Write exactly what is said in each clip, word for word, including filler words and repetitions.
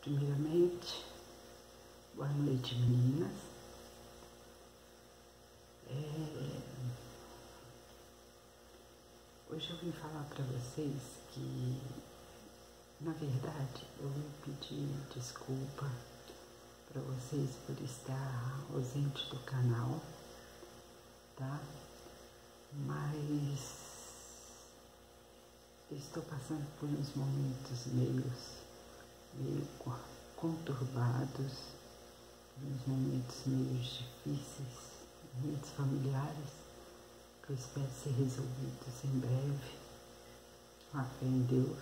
Primeiramente, boa noite, meninas. É... Hoje eu vim falar para vocês que, na verdade, eu vim pedir desculpa para vocês por estar ausente do canal, tá? Mas estou passando por uns momentos meio, meio conturbados, uns momentos meio difíceis, momentos familiares, que eu espero ser resolvidos em breve, com a fé em Deus.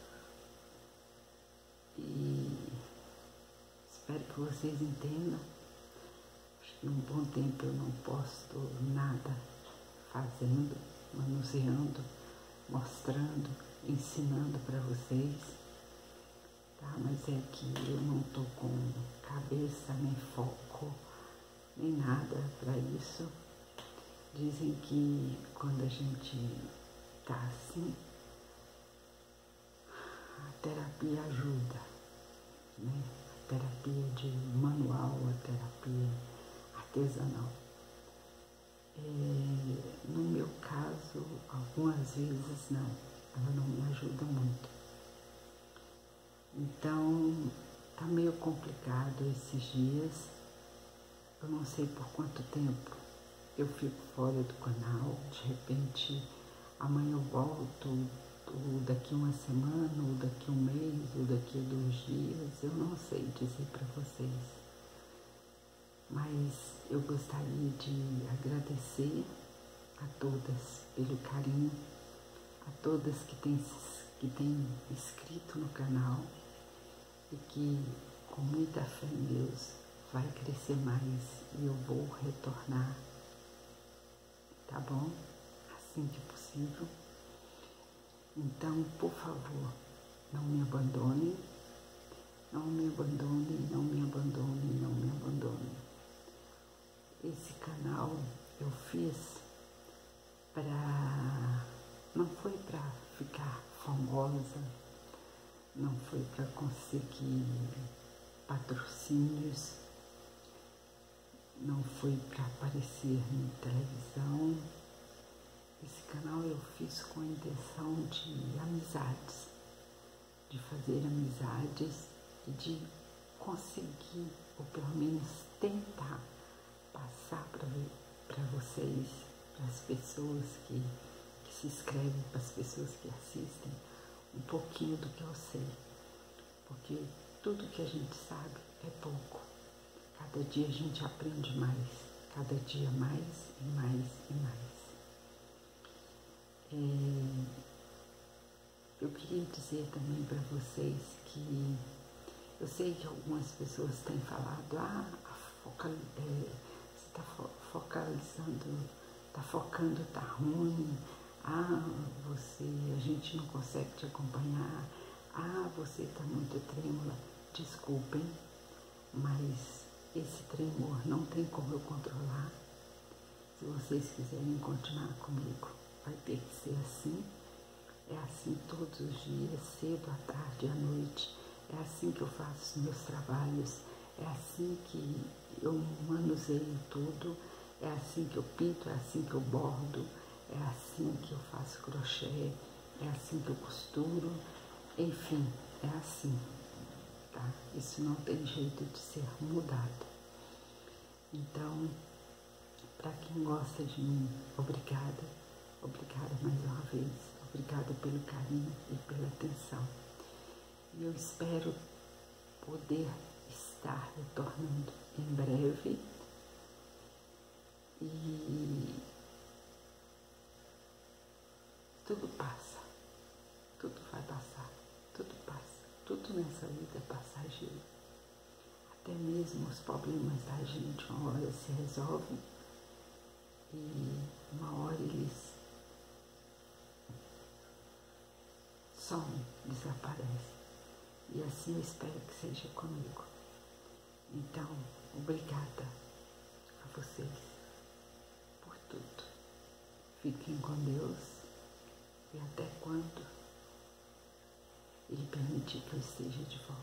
E espero que vocês entendam. Acho que um bom tempo eu não posto nada fazendo, manuseando, mostrando, ensinando para vocês, tá? Mas é que eu não tô com cabeça, nem foco, nem nada para isso. Dizem que quando a gente tá assim, a terapia ajuda, né? A terapia de manual, a terapia artesanal. É, no meu caso, algumas vezes não, ela não me ajuda muito. Então, tá meio complicado esses dias. Eu não sei por quanto tempo eu fico fora do canal. De repente, amanhã eu volto, ou daqui uma semana, ou daqui um mês, ou daqui dois dias. Eu não sei dizer para vocês. Mas eu gostaria de agradecer a todas pelo carinho, a todas que têm, que têm inscrito no canal e que, com muita fé em Deus, vai crescer mais e eu vou retornar, tá bom? Assim que possível. Então, por favor, não me abandonem, não me abandonem, não me abandonem, não me abandonem. Esse canal eu fiz para... não foi para ficar famosa, não foi para conseguir patrocínios, não foi para aparecer na televisão. Esse canal eu fiz com a intenção de amizades, de fazer amizades e de conseguir, ou pelo menos tentar, passar para vocês, para as pessoas que, que se inscrevem, para as pessoas que assistem, um pouquinho do que eu sei. Porque tudo que a gente sabe é pouco. Cada dia a gente aprende mais, cada dia mais e mais e mais. É, eu queria dizer também para vocês que eu sei que algumas pessoas têm falado, ah, foca, é, você está fo focalizando, está focando, está ruim, ah, você, a gente não consegue te acompanhar, ah, você está muito trêmula. Desculpem, mas esse tremor não tem como eu controlar. Se vocês quiserem continuar comigo, vai ter que ser assim. É assim todos os dias, cedo, à tarde, à noite. É assim que eu faço os meus trabalhos. É assim que eu manuseio tudo. É assim que eu pinto, é assim que eu bordo. É assim que eu faço crochê. É assim que eu costuro. Enfim, é assim, tá? Isso não tem jeito de ser mudado. Então, para quem gosta de mim, obrigada. Obrigada mais uma vez. Obrigada pelo carinho e pela atenção. E eu espero poder estar retornando em breve. E tudo passa. Tudo vai passar. Tudo passa. Tudo nessa vida é passageiro. Até mesmo os problemas da gente, uma hora se resolvem e uma hora eles somem, desaparecem. E assim eu espero que seja comigo. Então, obrigada a vocês por tudo. Fiquem com Deus e até quando Ele permitir que eu esteja de volta.